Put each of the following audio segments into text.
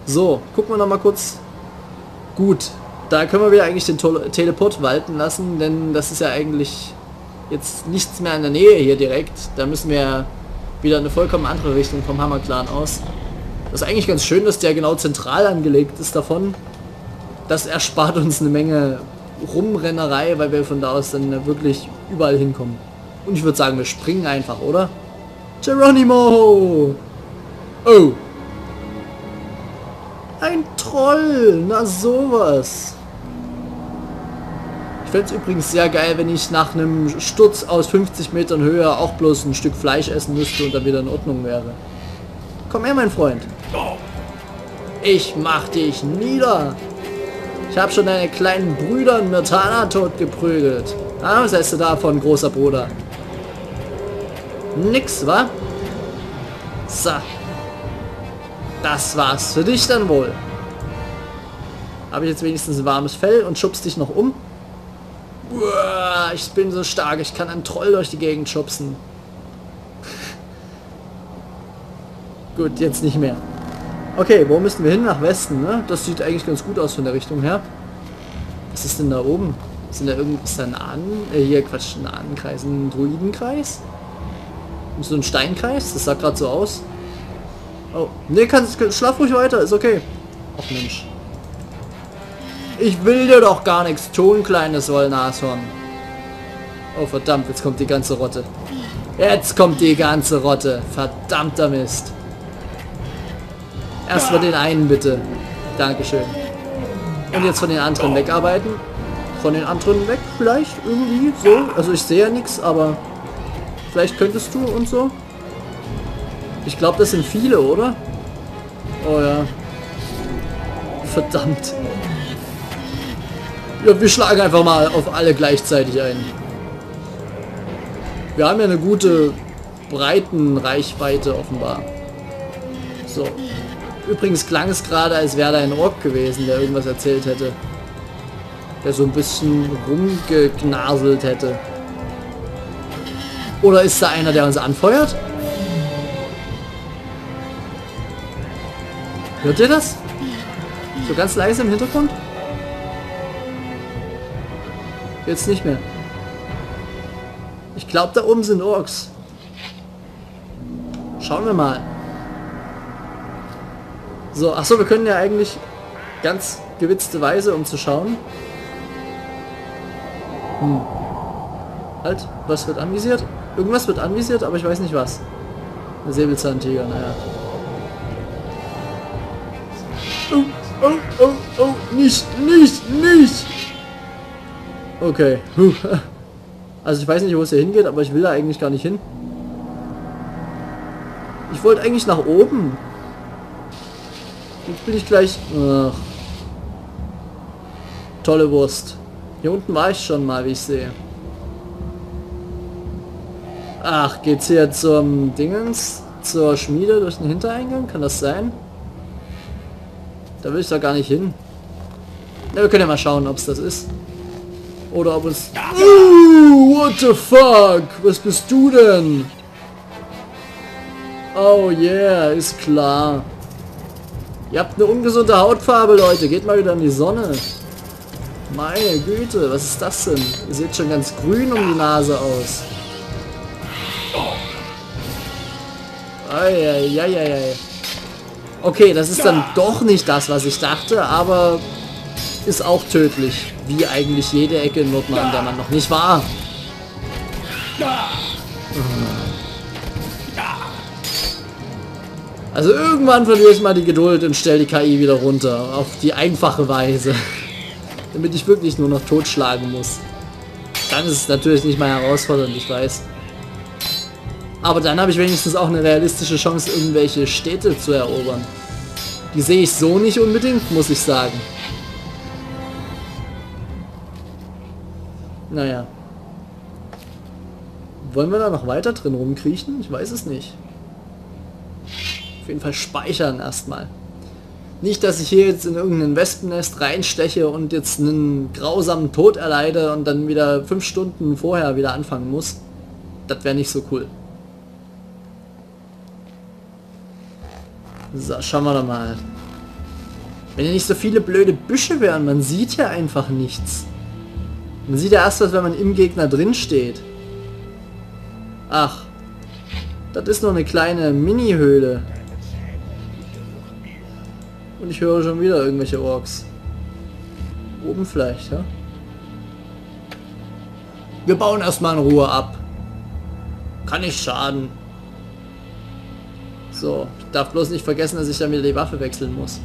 So, gucken wir noch mal kurz. Gut, da können wir wieder eigentlich den Teleport walten lassen, denn das ist ja eigentlich jetzt nichts mehr in der Nähe hier direkt. Da müssen wir wieder eine vollkommen andere Richtung vom Hammer-Clan aus. Das ist eigentlich ganz schön, dass der genau zentral angelegt ist davon. Das erspart uns eine Menge Rumrennerei, weil wir von da aus dann wirklich überall hinkommen. Und ich würde sagen, wir springen einfach, oder? Geronimo! Oh! Ein Troll! Na sowas! Ich fände es übrigens sehr geil, wenn ich nach einem Sturz aus 50 Metern Höhe auch bloß ein Stück Fleisch essen müsste und dann wieder in Ordnung wäre. Komm her, mein Freund. Ich mach dich nieder. Ich habe schon deine kleinen Brüder in Mirtana totgeprügelt. Ah, was heißt du davon, großer Bruder? Nix, wa? So. Das war's für dich dann wohl. Habe ich jetzt wenigstens ein warmes Fell und schubst dich noch um? Uah, ich bin so stark, ich kann einen Troll durch die Gegend schubsen. Gut, jetzt nicht mehr. Okay, wo müssen wir hin? Nach Westen, ne? Das sieht eigentlich ganz gut aus von der Richtung her. Was ist denn da oben? Ist da ein hier Quatsch, ein Ahnenkreis, ein Druidenkreis? So ein Steinkreis? Das sah gerade so aus. Oh, ne, schlaf ruhig weiter, ist okay. Ach Mensch. Ich will dir doch gar nichts tun, kleines Wollnashorn. Oh verdammt, jetzt kommt die ganze Rotte. Jetzt kommt die ganze Rotte. Verdammter Mist. Erstmal den einen bitte. Dankeschön. Und jetzt von den anderen wegarbeiten. Von den anderen weg vielleicht irgendwie so. Also ich sehe ja nichts, aber vielleicht könntest du und so. Ich glaube, das sind viele, oder? Oh ja. Verdammt. Ja, wir schlagen einfach mal auf alle gleichzeitig ein. Wir haben ja eine gute Breitenreichweite offenbar. So. Übrigens klang es gerade, als wäre da ein Ork gewesen, der irgendwas erzählt hätte. Der so ein bisschen rumgeknaselt hätte. Oder ist da einer, der uns anfeuert? Hört ihr das? So ganz leise im Hintergrund? Jetzt nicht mehr. Ich glaube, da oben sind Orks. Schauen wir mal. So, achso, wir können ja eigentlich ganz gewitzte Weise, um zu schauen. Halt, was wird anvisiert? Irgendwas wird anvisiert, aber ich weiß nicht was. Ein Säbelzahntiger, naja. Oh, oh, oh, oh, nicht. Okay. Also ich weiß nicht, wo es hier hingeht, aber ich will da eigentlich gar nicht hin. Ich wollte eigentlich nach oben. Jetzt bin ich gleich... Ach. Tolle Wurst. Hier unten war ich schon mal, wie ich sehe. Ach, geht's hier zum Dingens? Zur Schmiede durch den Hintereingang? Kann das sein? Da will ich doch gar nicht hin. Na, wir können ja mal schauen, ob es das ist. Oder ob es... what the fuck? Was bist du denn? Oh yeah, ist klar. Ihr habt eine ungesunde Hautfarbe, Leute. Geht mal wieder in die Sonne. Meine Güte, was ist das denn? Ihr seht schon ganz grün um die Nase aus. Eieieiei. Okay, das ist dann doch nicht das, was ich dachte, aber ist auch tödlich. Wie eigentlich jede Ecke in Nordmann, an der man noch nicht war. Also irgendwann verliere ich mal die Geduld und stelle die KI wieder runter. Auf die einfache Weise. Damit ich wirklich nur noch totschlagen muss. Dann ist es natürlich nicht mal herausfordernd, ich weiß. Aber dann habe ich wenigstens auch eine realistische Chance, irgendwelche Städte zu erobern. Die sehe ich so nicht unbedingt, muss ich sagen. Naja. Wollen wir da noch weiter drin rumkriechen? Ich weiß es nicht. Auf jeden Fall speichern erstmal. Nicht, dass ich hier jetzt in irgendein Wespennest reinsteche und jetzt einen grausamen Tod erleide und dann wieder 5 Stunden vorher wieder anfangen muss. Das wäre nicht so cool. So, schauen wir doch mal. Wenn ja nicht so viele blöde Büsche wären, man sieht ja einfach nichts. Man sieht ja erst was, wenn man im Gegner drin steht. Ach, das ist nur eine kleine Mini-Höhle. Und ich höre schon wieder irgendwelche Orks. Oben vielleicht, ja? Wir bauen erstmal in Ruhe ab. Kann nicht schaden. So, ich darf bloß nicht vergessen, dass ich dann wieder die Waffe wechseln muss.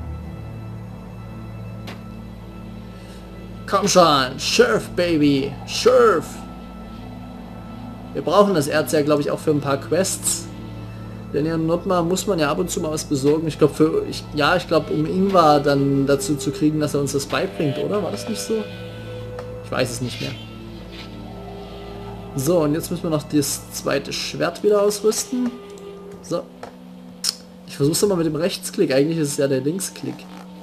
Komm schon, Surf, Baby, Surf. Wir brauchen das Erz ja, glaube ich, auch für ein paar Quests. Denn ja, Notma muss man ja ab und zu mal was besorgen. Ich glaube, ich glaube, um Ingvar dann dazu zu kriegen, dass er uns das beibringt, oder? War das nicht so? Ich weiß es nicht mehr. So, und jetzt müssen wir noch das zweite Schwert wieder ausrüsten. So. Ich versuche es mal mit dem Rechtsklick. Eigentlich ist es ja der Linksklick.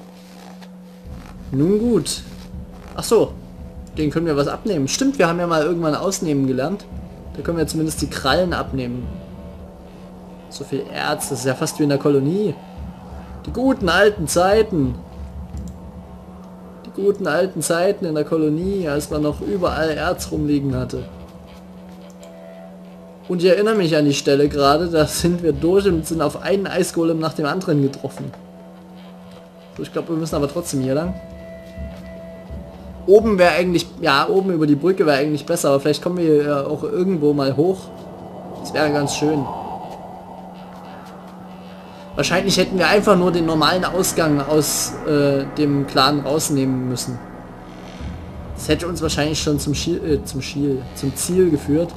Nun gut. Ach so. Den können wir was abnehmen. Stimmt, wir haben ja mal irgendwann ausnehmen gelernt. Da können wir zumindest die Krallen abnehmen. So viel Erz, das ist ja fast wie in der Kolonie. Die guten alten Zeiten. Die guten alten Zeiten in der Kolonie, als man noch überall Erz rumliegen hatte. Und ich erinnere mich an die Stelle gerade, da sind wir durch und sind auf einen Eisgolem nach dem anderen getroffen. So, ich glaube, wir müssen aber trotzdem hier lang. Oben wäre eigentlich, ja, oben über die Brücke wäre eigentlich besser, aber vielleicht kommen wir ja auch irgendwo mal hoch. Das wäre ganz schön. Wahrscheinlich hätten wir einfach nur den normalen Ausgang aus dem Clan rausnehmen müssen. Das hätte uns wahrscheinlich schon zum Ziel geführt.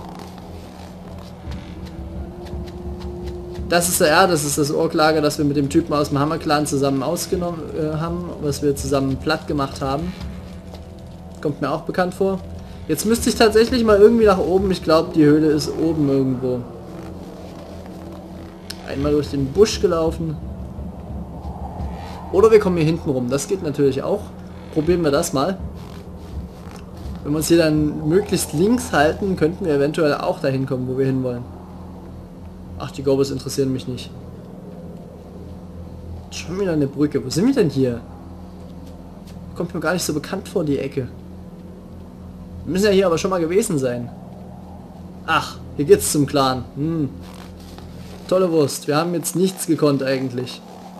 Das ist das Orklager, das wir mit dem Typen aus dem Hammer-Clan zusammen ausgenommen haben, was wir zusammen platt gemacht haben. Kommt mir auch bekannt vor. Jetzt müsste ich tatsächlich mal irgendwie nach oben. Ich glaube, die Höhle ist oben irgendwo. Einmal durch den Busch gelaufen. Oder wir kommen hier hinten rum. Das geht natürlich auch. Probieren wir das mal. Wenn wir uns hier dann möglichst links halten, könnten wir eventuell auch dahin kommen, wo wir hinwollen. Ach, die Gobos interessieren mich nicht. Schon wieder eine Brücke. Wo sind wir denn hier? Kommt mir gar nicht so bekannt vor, die Ecke. Wir müssen ja hier aber schon mal gewesen sein. Ach, hier geht's zum Clan. Tolle Wurst. Wir haben jetzt nichts gekonnt eigentlich.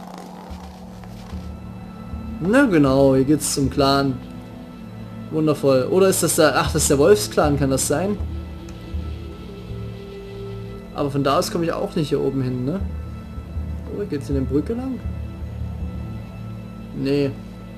Na genau, hier geht's zum Clan. Wundervoll. Oder ist das der... Ach, das ist der Wolfsclan, kann das sein? Aber von da aus komme ich auch nicht hier oben hin, ne? Oder geht's in der Brücke lang? Nee.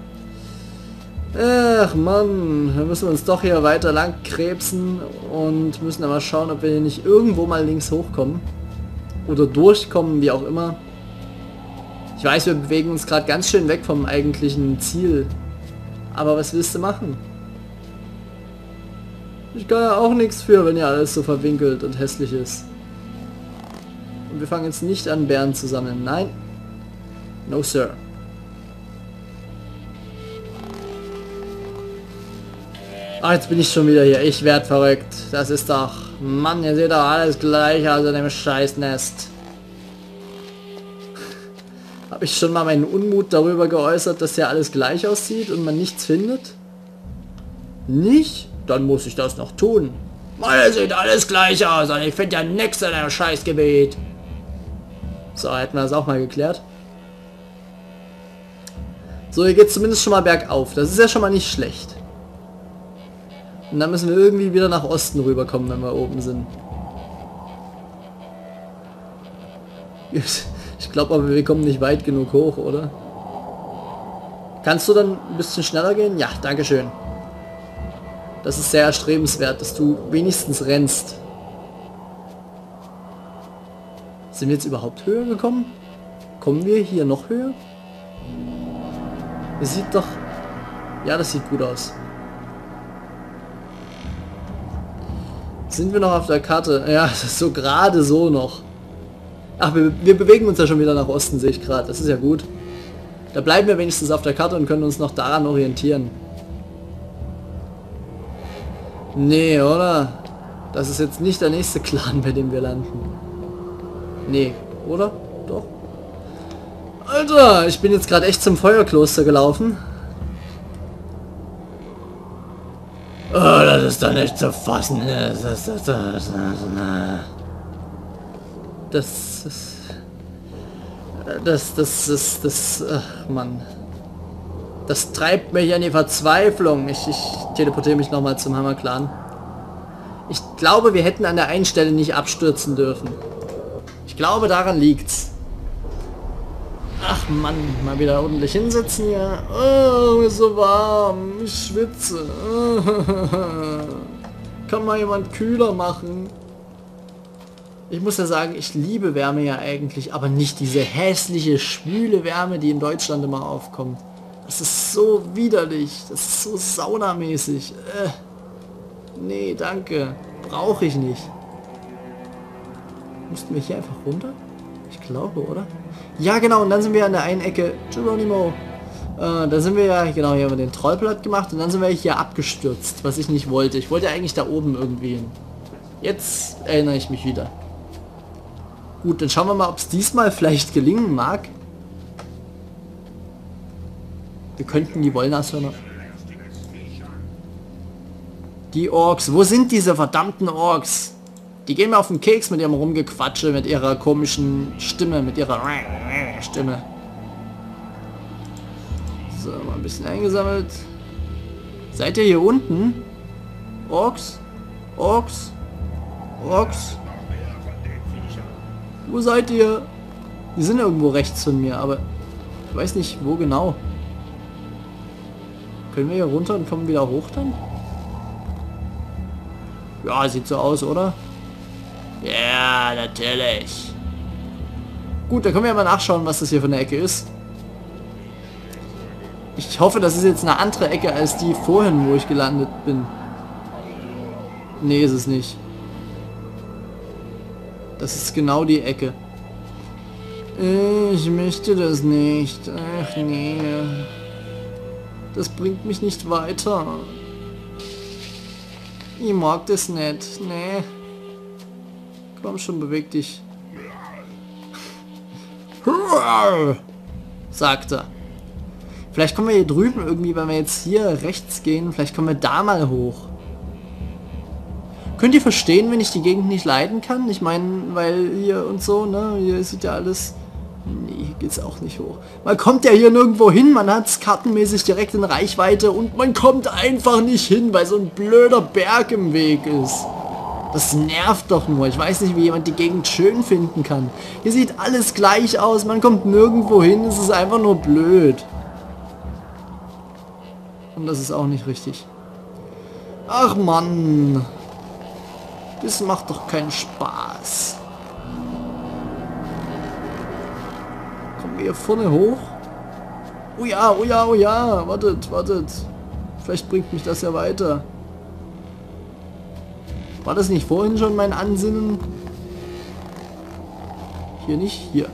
Ach Mann, dann müssen wir uns doch hier weiter lang krebsen und müssen dann mal schauen, ob wir hier nicht irgendwo mal links hochkommen. Oder durchkommen, wie auch immer. Ich weiß, wir bewegen uns gerade ganz schön weg vom eigentlichen Ziel. Aber was willst du machen? Ich kann ja auch nichts für, wenn ja alles so verwinkelt und hässlich ist. Und wir fangen jetzt nicht an, Bären zu sammeln. Nein. No, sir. Ach, jetzt bin ich schon wieder hier. Ich werd verrückt. Das ist doch... Mann, ihr seht doch alles gleich aus in dem Scheißnest. Habe ich schon mal meinen Unmut darüber geäußert, dass hier alles gleich aussieht und man nichts findet? Nicht? Dann muss ich das noch tun. Mal sieht alles gleich aus und ich finde ja nichts in einem Scheißgebiet. So, hätten wir das auch mal geklärt. So, hier geht es zumindest schon mal bergauf. Das ist ja schon mal nicht schlecht. Und dann müssen wir irgendwie wieder nach Osten rüberkommen, wenn wir oben sind. Ich glaube aber, wir kommen nicht weit genug hoch, oder? Kannst du dann ein bisschen schneller gehen? Ja, dankeschön. Das ist sehr erstrebenswert, dass du wenigstens rennst. Sind wir jetzt überhaupt höher gekommen? Kommen wir hier noch höher? Das sieht doch... Ja, das sieht gut aus. Sind wir noch auf der Karte? Ja, das ist so gerade so noch. Ach, wir bewegen uns ja schon wieder nach Osten, sehe ich gerade. Das ist ja gut. Da bleiben wir wenigstens auf der Karte und können uns noch daran orientieren. Nee, oder? Das ist jetzt nicht der nächste Clan, bei dem wir landen. Nee, oder? Doch. Alter, ich bin jetzt gerade echt zum Feuerkloster gelaufen. Oh, das ist doch nicht zu fassen. Ach Mann. Das treibt mich an die Verzweiflung. Ich teleportiere mich nochmal zum Hammer-Clan. Ich glaube, wir hätten an der einen Stelle nicht abstürzen dürfen. Ich glaube, daran liegt's. Ach Mann, mal wieder ordentlich hinsetzen hier. Oh, ist so warm. Ich schwitze. Kann mal jemand kühler machen? Ich muss ja sagen, ich liebe Wärme ja eigentlich, aber nicht diese hässliche, schwüle Wärme, die in Deutschland immer aufkommt. Das ist so widerlich. Das ist so saunamäßig. Nee, danke. Brauche ich nicht. Mussten wir hier einfach runter? Ich glaube, oder? Ja, genau. Und dann sind wir an der einen Ecke. Geronimo. Da sind wir ja, genau, hier haben wir den Trollplatt gemacht. Und dann sind wir hier abgestürzt, was ich nicht wollte. Ich wollte eigentlich da oben irgendwie hin. Jetzt erinnere ich mich wieder. Gut, dann schauen wir mal, ob es diesmal vielleicht gelingen mag. Wir könnten die Wollnashörner. Die Orks. Wo sind diese verdammten Orks? Die gehen mir auf den Keks mit ihrem Rumgequatsche, mit ihrer komischen Stimme, mit ihrer Stimme. So, mal ein bisschen eingesammelt. Seid ihr hier unten? Orks? Orks? Orks? Wo seid ihr? Die sind irgendwo rechts von mir, aber ich weiß nicht, wo genau. Können wir hier runter und kommen wieder hoch dann? Ja, sieht so aus, oder? Ja, natürlich. Gut, da können wir ja mal nachschauen, was das hier für eine Ecke ist. Ich hoffe, das ist jetzt eine andere Ecke als die vorhin, wo ich gelandet bin. Nee, ist es nicht. Das ist genau die Ecke. Ich möchte das nicht. Ach nee. Das bringt mich nicht weiter. Ich mag das nicht. Nee. Komm schon, beweg dich. Sagt er. Vielleicht kommen wir hier drüben irgendwie, wenn wir jetzt hier rechts gehen, vielleicht kommen wir da mal hoch. Könnt ihr verstehen, wenn ich die Gegend nicht leiden kann? Ich meine, weil hier und so, ne? Hier sieht ja alles... Nee, hier geht's auch nicht hoch. Man kommt ja hier nirgendwo hin, man hat's kartenmäßig direkt in Reichweite und man kommt einfach nicht hin, weil so ein blöder Berg im Weg ist. Das nervt doch nur. Ich weiß nicht, wie jemand die Gegend schön finden kann. Hier sieht alles gleich aus, man kommt nirgendwo hin, es ist einfach nur blöd. Und das ist auch nicht richtig. Ach Mann. Das macht doch keinen Spaß. Kommen wir hier vorne hoch? Oh ja, oh ja, oh ja. Wartet, wartet. Vielleicht bringt mich das ja weiter. War das nicht vorhin schon mein Ansinnen? Hier nicht? Hier.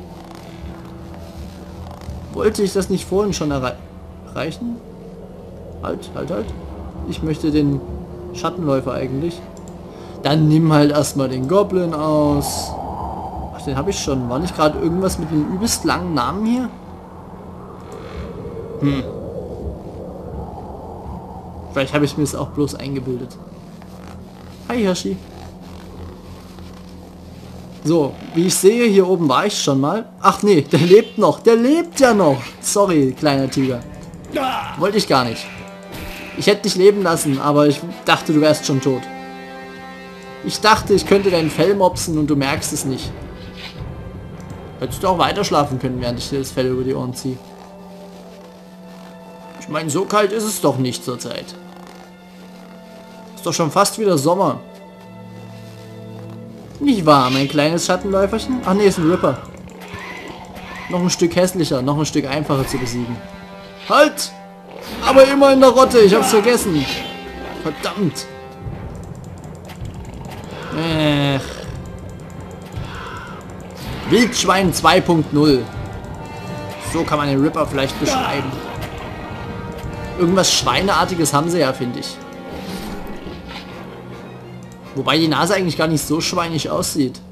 Wollte ich das nicht vorhin schon erreichen? Halt, halt, halt. Ich möchte den Schattenläufer eigentlich. Dann nimm halt erstmal den Goblin aus. Ach, den habe ich schon. War nicht gerade irgendwas mit einem übelst langen Namen hier? Vielleicht habe ich mir das auch bloß eingebildet. Hi Hirschi. So, wie ich sehe, hier oben war ich schon mal. Ach nee, der lebt noch. Der lebt ja noch. Sorry, kleiner Tiger. Wollte ich gar nicht. Ich hätte dich leben lassen, aber ich dachte, du wärst schon tot. Ich dachte, ich könnte dein Fell mopsen und du merkst es nicht. Hättest du auch weiter schlafen können, während ich dir das Fell über die Ohren ziehe. Ich meine, so kalt ist es doch nicht zurzeit. Ist doch schon fast wieder Sommer. Nicht wahr, mein kleines Schattenläuferchen? Ach nee, ist ein Ripper. Noch ein Stück hässlicher, noch ein Stück einfacher zu besiegen. Halt! Aber immer in der Rotte, ich hab's vergessen. Verdammt. Wildschwein 2.0. So kann man den Ripper vielleicht beschreiben. Irgendwas Schweineartiges haben sie ja, finde ich. Wobei die Nase eigentlich gar nicht so schweinig aussieht.